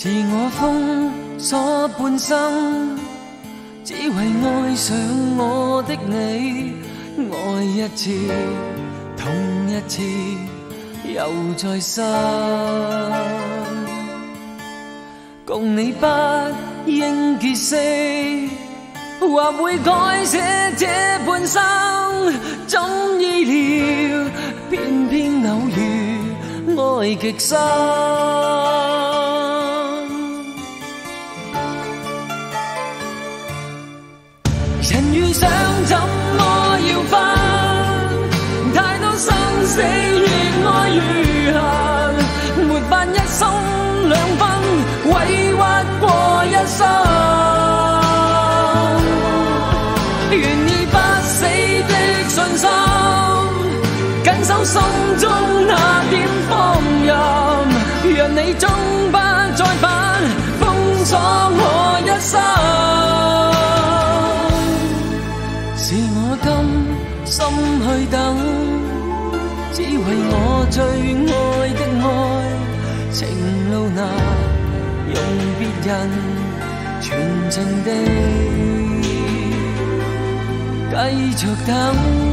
自我封锁半生，只为爱上我的你，爱一次，痛一次，又再生。共你不應結識，或會改寫這半生。怎意料，偏偏偶遇，愛極深。人遇上怎麼要分？太多生死與愛如痕，沒法一心兩分，委屈過一生。願意不死的信心，緊守心中那點放任，讓你終不再返，封鎖我一生。是我甘心去等，只為我最愛的愛，情路難用別人全情地繼續等。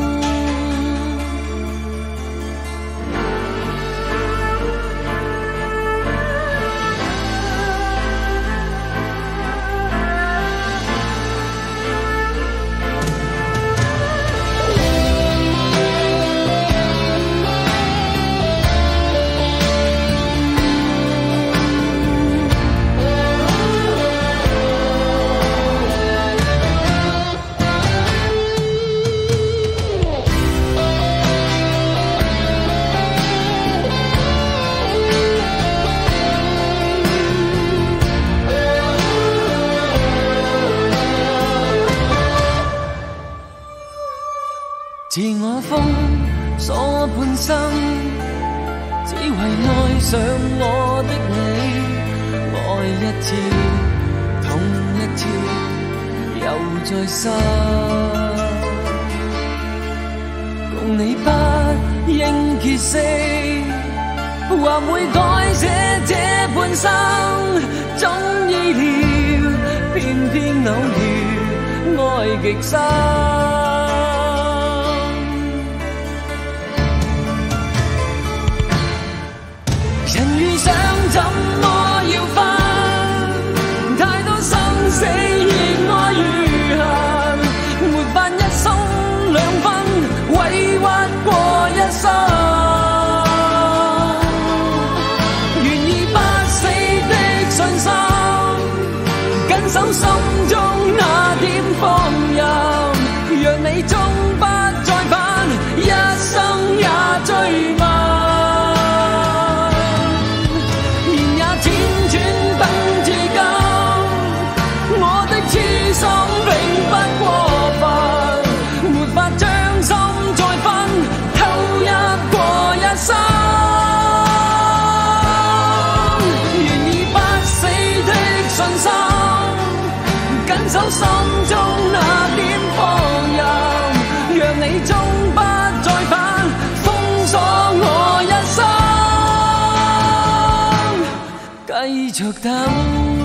自我封鎖半生，只為愛上我的你，愛一次，痛一次，又再生。共你不應結識，或會改寫這半生。怎意料，偏偏偶遇，愛極深。人遇上怎麼要分？太多生死與愛如痕，沒法一心兩分，委屈過一生。願意不死的信心，緊守心中那點放任，讓你終不再返，一生也追問。守心中那點放任，讓你終不再返，封鎖我一生，繼續等。